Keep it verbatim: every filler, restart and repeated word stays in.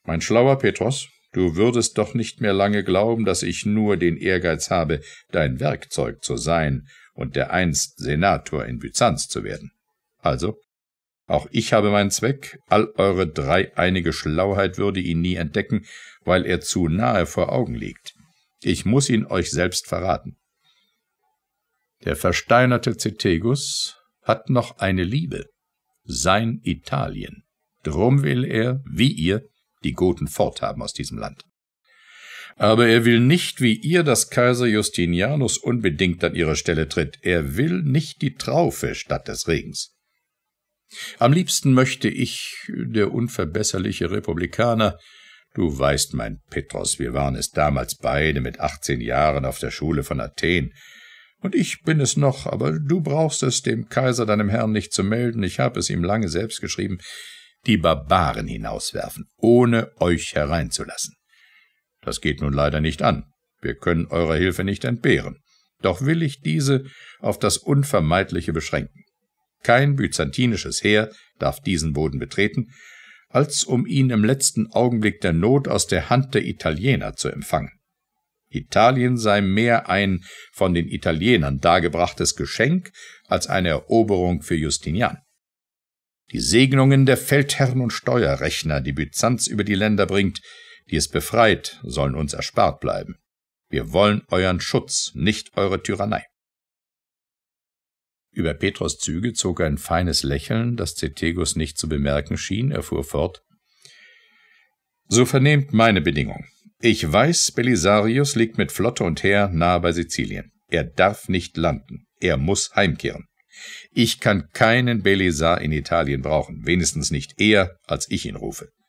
Mein schlauer Petros, du würdest doch nicht mehr lange glauben, dass ich nur den Ehrgeiz habe, dein Werkzeug zu sein und dereinst Senator in Byzanz zu werden. Also, auch ich habe meinen Zweck, all eure dreieinige Schlauheit würde ihn nie entdecken, weil er zu nahe vor Augen liegt. Ich muß ihn euch selbst verraten. Der versteinerte Cethegus hat noch eine Liebe, sein Italien. Drum will er, wie ihr, die Goten forthaben aus diesem Land. Aber er will nicht, wie ihr, dass Kaiser Justinianus unbedingt an ihre Stelle tritt. Er will nicht die Traufe statt des Regens. Am liebsten möchte ich, der unverbesserliche Republikaner, du weißt, mein Petros, wir waren es damals beide mit achtzehn Jahren auf der Schule von Athen, und ich bin es noch, aber du brauchst es dem Kaiser, deinem Herrn, nicht zu melden, ich habe es ihm lange selbst geschrieben, die Barbaren hinauswerfen, ohne euch hereinzulassen. Das geht nun leider nicht an, wir können eurer Hilfe nicht entbehren, doch will ich diese auf das Unvermeidliche beschränken. Kein byzantinisches Heer darf diesen Boden betreten, als um ihn im letzten Augenblick der Not aus der Hand der Italiener zu empfangen. Italien sei mehr ein von den Italienern dargebrachtes Geschenk als eine Eroberung für Justinian. Die Segnungen der Feldherren und Steuerrechner, die Byzanz über die Länder bringt, die es befreit, sollen uns erspart bleiben. Wir wollen euren Schutz, nicht eure Tyrannei. Über Petros Züge zog ein feines Lächeln, das Cethegus nicht zu bemerken schien. Er fuhr fort. So vernehmt meine Bedingung. Ich weiß, Belisarius liegt mit Flotte und Heer nahe bei Sizilien. Er darf nicht landen. Er muss heimkehren. Ich kann keinen Belisar in Italien brauchen, wenigstens nicht eher, als ich ihn rufe.